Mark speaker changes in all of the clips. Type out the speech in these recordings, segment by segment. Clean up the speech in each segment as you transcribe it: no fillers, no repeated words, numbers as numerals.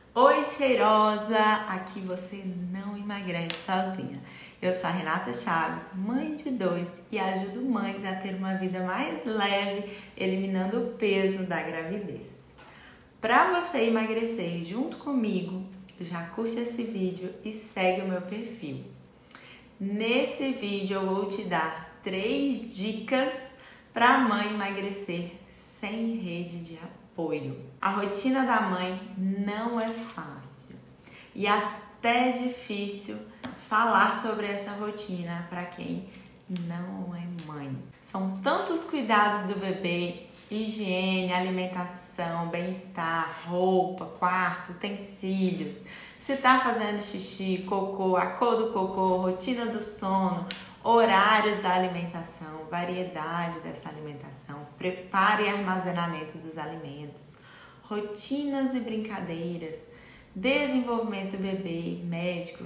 Speaker 1: Oi, cheirosa! Aqui você não emagrece sozinha. Eu sou a Renata Chaves, mãe de 2 e ajudo mães a ter uma vida mais leve, eliminando o peso da gravidez. Para você emagrecer junto comigo, já curte esse vídeo e segue o meu perfil. Nesse vídeo eu vou te dar 3 dicas para a mãe emagrecer sem rede de apoio. A rotina da mãe não é fácil e até difícil falar sobre essa rotina para quem não é mãe. São tantos cuidados do bebê, higiene, alimentação, bem-estar, roupa, quarto, utensílios, se tá fazendo xixi, cocô, a cor do cocô, rotina do sono, horários da alimentação, variedade dessa alimentação, preparo e armazenamento dos alimentos, rotinas e brincadeiras, desenvolvimento do bebê, médico,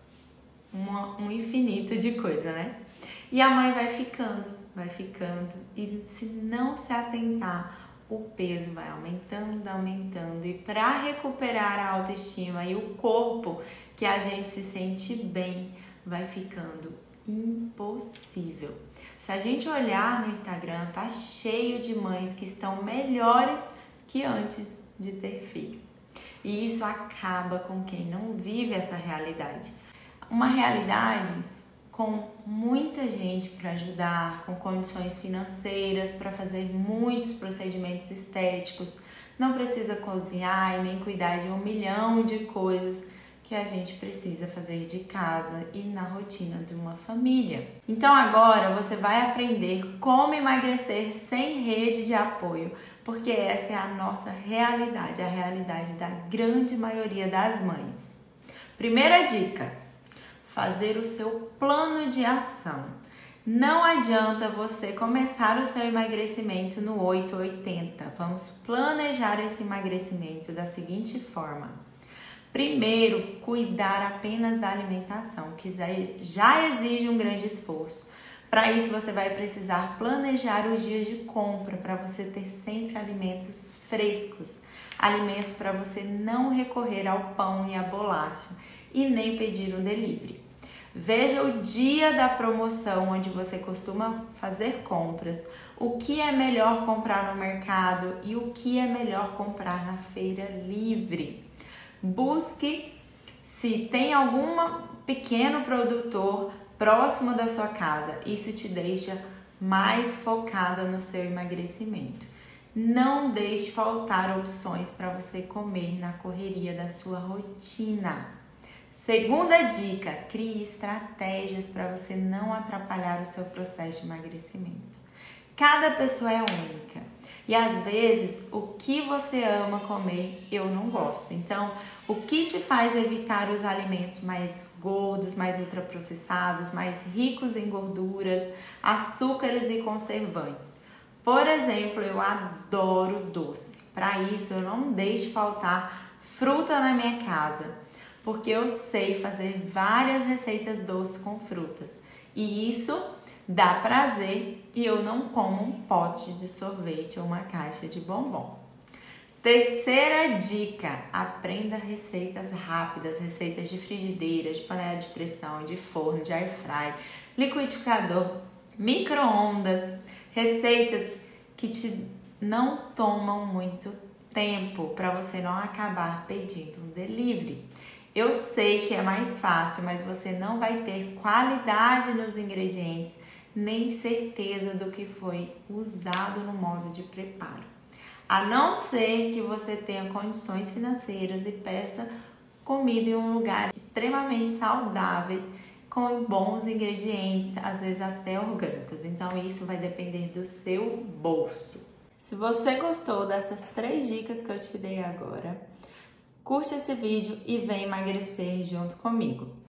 Speaker 1: um infinito de coisa, né? E a mãe vai ficando e se não se atentar, o peso vai aumentando e para recuperar a autoestima e o corpo que a gente se sente bem, vai ficando impossível. Se a gente olhar no Instagram, tá cheio de mães que estão melhores que antes de ter filho. E isso acaba com quem não vive essa realidade. Uma realidade com muita gente para ajudar, com condições financeiras para fazer muitos procedimentos estéticos, não precisa cozinhar e nem cuidar de 1 milhão de coisas que a gente precisa fazer de casa e na rotina de uma família. Então agora você vai aprender como emagrecer sem rede de apoio, porque essa é a nossa realidade, a realidade da grande maioria das mães. Primeira dica: fazer o seu plano de ação. Não adianta você começar o seu emagrecimento no 880. Vamos planejar esse emagrecimento da seguinte forma. Primeiro, cuidar apenas da alimentação, que já exige um grande esforço. Para isso, você vai precisar planejar os dias de compra, para você ter sempre alimentos frescos, alimentos para você não recorrer ao pão e à bolacha e nem pedir um delivery. Veja o dia da promoção onde você costuma fazer compras, o que é melhor comprar no mercado e o que é melhor comprar na feira livre. Busque se tem algum pequeno produtor próximo da sua casa. Isso te deixa mais focada no seu emagrecimento. Não deixe faltar opções para você comer na correria da sua rotina. Segunda dica: crie estratégias para você não atrapalhar o seu processo de emagrecimento. Cada pessoa é única e às vezes o que você ama comer eu não gosto. Então, o que te faz evitar os alimentos mais gordos, mais ultraprocessados, mais ricos em gorduras, açúcares e conservantes? Por exemplo, eu adoro doce. Para isso, eu não deixo faltar fruta na minha casa, porque eu sei fazer várias receitas doces com frutas. E isso dá prazer e eu não como um pote de sorvete ou uma caixa de bombom. Terceira dica: aprenda receitas rápidas, receitas de frigideira, de panela de pressão, de forno, de air fry, liquidificador, micro-ondas, receitas que não tomam muito tempo para você não acabar pedindo um delivery. Eu sei que é mais fácil, mas você não vai ter qualidade nos ingredientes, nem certeza do que foi usado no modo de preparo. A não ser que você tenha condições financeiras e peça comida em um lugar extremamente saudáveis, com bons ingredientes, às vezes até orgânicos. Então isso vai depender do seu bolso. Se você gostou dessas 3 dicas que eu te dei agora, curte esse vídeo e vem emagrecer junto comigo.